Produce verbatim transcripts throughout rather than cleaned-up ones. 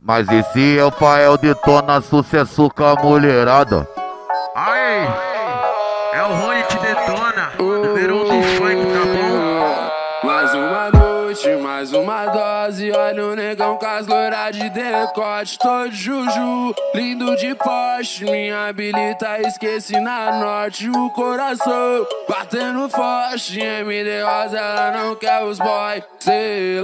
Mas e se o Fael detona sucesso com a mulherada? Aí, é o Rony que detona, número um do funk, tá bom? Mais uma noite, mais uma dose. Olha o negão com as loiras de decote, tô de juju, lindo de poste. Minha habilita, esqueci na norte. O coração batendo forte. M D Rosa, ela não quer os boy. Sei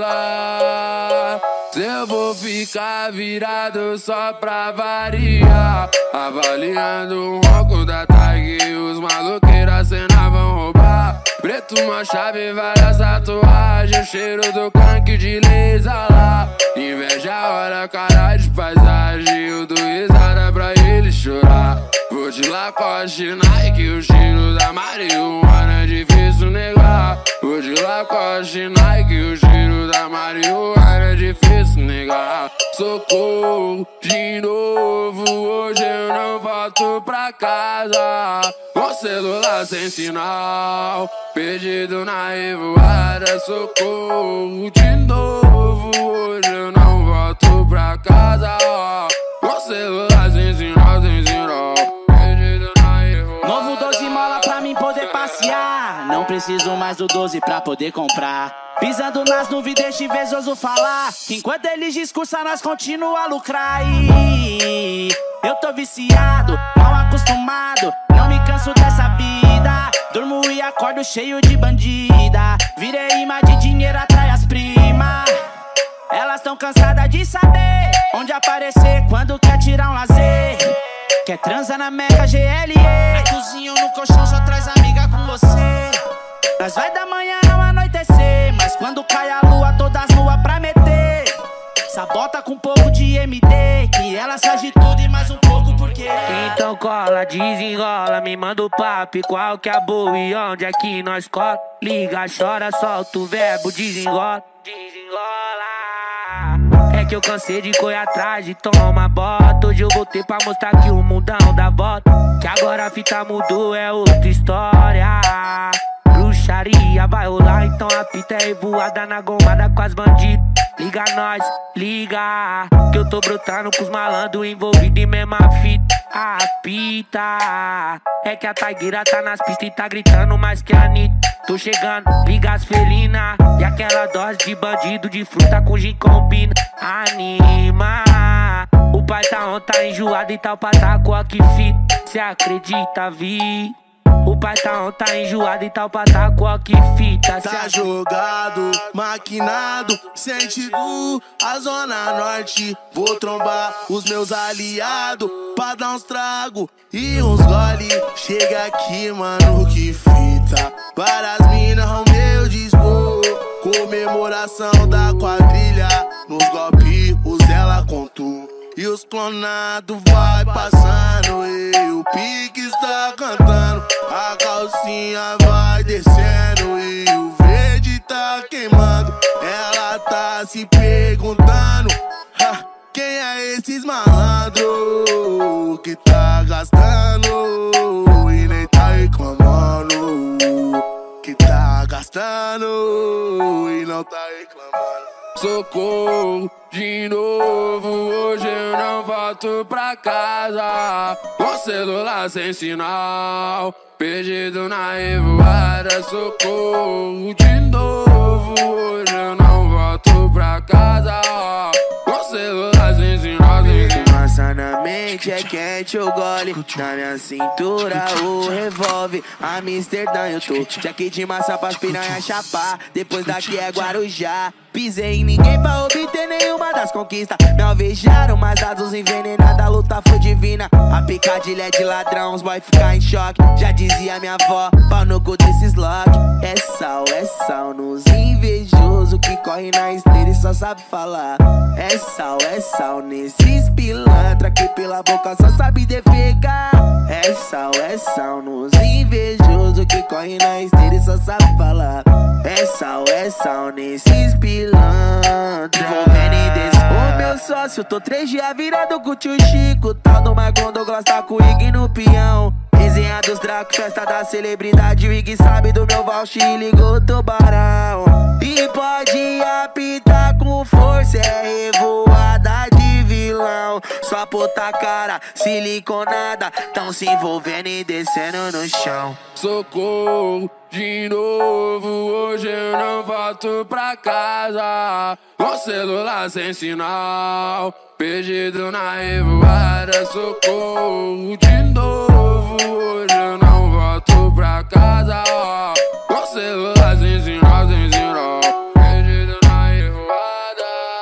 lá se eu vou ficar virado só pra variar. Avaliando o ronco da tag, os maloqueiros a cena vão roubar. Preto, uma chave, várias tatuagens, o cheiro do canque de laser lá. Inveja a hora, cara de paisagem, eu dou risada pra ele chorar. Vou de Lacoste, Nike, o cheiro da marihuana é difícil negar. Vou de Lacoste, Nike, o cheiro da marihuana é difícil negar. Socorro, de novo, hoje eu não volto pra casa. Com celular sem sinal, perdido na revoada. Socorro, de novo, hoje eu não volto pra casa. Com celular sem sinal, sem sinal, perdido na revoada. Novo doze mola pra mim poder passear. Não preciso mais do doze pra poder comprar. Pisando nas nuvens, deixa invejoso falar. Enquanto eles discursam, nós continua a lucrar. E eu tô viciado, mal acostumado, não me canso dessa vida. Durmo e acordo cheio de bandida. Virei imã de dinheiro, atrai as primas. Elas tão cansadas de saber onde aparecer quando quer tirar um lazer. Quer transar na Meca G L E. Na cozinha ou no colchão só traz amiga com você. Nós vai da manhã ao anoitecer, mas quando cai a lua todas nuas pra meter. Sabota com um pouco de M D, que ela faz de tudo e mais um pouco por querer. Então cola, desenrola, me manda o papo, qual que é a boa e onde é que nós cola. Liga, chora, solta o verbo, desenrola, desenrola. É que eu cansei de correr atrás de toma bota. Hoje eu voltei pra mostrar que o mundão dá volta. Que agora a fita mudou, é outra história. Bruxaria vai rolar, então a fita é revoada na gomada com as bandidas. Liga nós, liga, que eu tô brotando com os malandros envolvidos em mesma fita. A pita é que a taigueira tá nas pistas e tá gritando mais que a Anitta. Tô chegando, liga as felinas e aquela dose de bandido de fruta com gin combina. Anima, o pai tá on, tá enjoado e tal pataco aqui fita. Cê acredita, vi? O pai tá on, tá enjoado e tal pataco aqui fita. Tá jogado, maquinado, sentido a zona norte. Vou trombar os meus aliados pra dar uns trago e uns gole. Chega aqui, mano, que fita. Para as minas, Romeu dispor. Comemoração da quadrilha. Nos golpes, os ela contou. E os clonados vai passando e o pique está cantando. A calcinha vai descendo e o verde tá queimando. Ela tá se perguntando, ha, quem é esses malandros que tá gastando e nem tá reclamando. Que tá gastando e não tá reclamando. Socorro, de novo, hoje eu não volto pra casa. Com celular sem sinal, perdido na revoada. Socorro, de novo, hoje eu não volto pra casa. Com celular sem sinal, sem sinal. Massa na mente, é quente o gole. Na minha cintura o revólver. Amsterdã eu tô jaque de massa pras piranha chapar. Depois daqui é Guarujá. Pisei em ninguém pra obter nenhuma das conquistas. Me alvejaram, mas dados envenenados. A luta foi divina. A picadilha é de ladrão, os boy ficar em choque. Já dizia minha avó, pau no cu desses lock. É sal, é sal nos invejosos que corre na esteira e só sabe falar. É sal, é sal nesses pilantra que pela boca só sabe defecar. É sal, é sal nos invejosos que corre na esteira e só sabe falar. É sal, é sal nesses pilantra. Ô meu sócio, tô três dias virado com o tio Chico. Tal do Michael Douglas tá com o Ig no peão. Resenha dos Draco, festa da celebridade. O Ig sabe do meu voucher e ligou o tubarão. E pode apitar com força, é revoada divina. chão. Só puta cara, siliconada, tão se envolvendo e descendo no chão. Socorro, de novo, hoje eu não volto pra casa. Com celular sem sinal, perdido na revoada. Socorro, de novo, hoje eu não volto pra casa. Com celular sem sinal, sem sinal, perdido na revoada.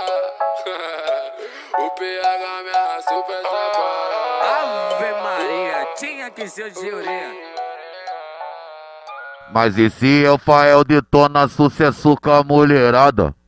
O P H me arrastou pra essa parada. Ave Maria, tinha que ser o Geurinha. Mas esse Rafael detona sucesso com a mulherada.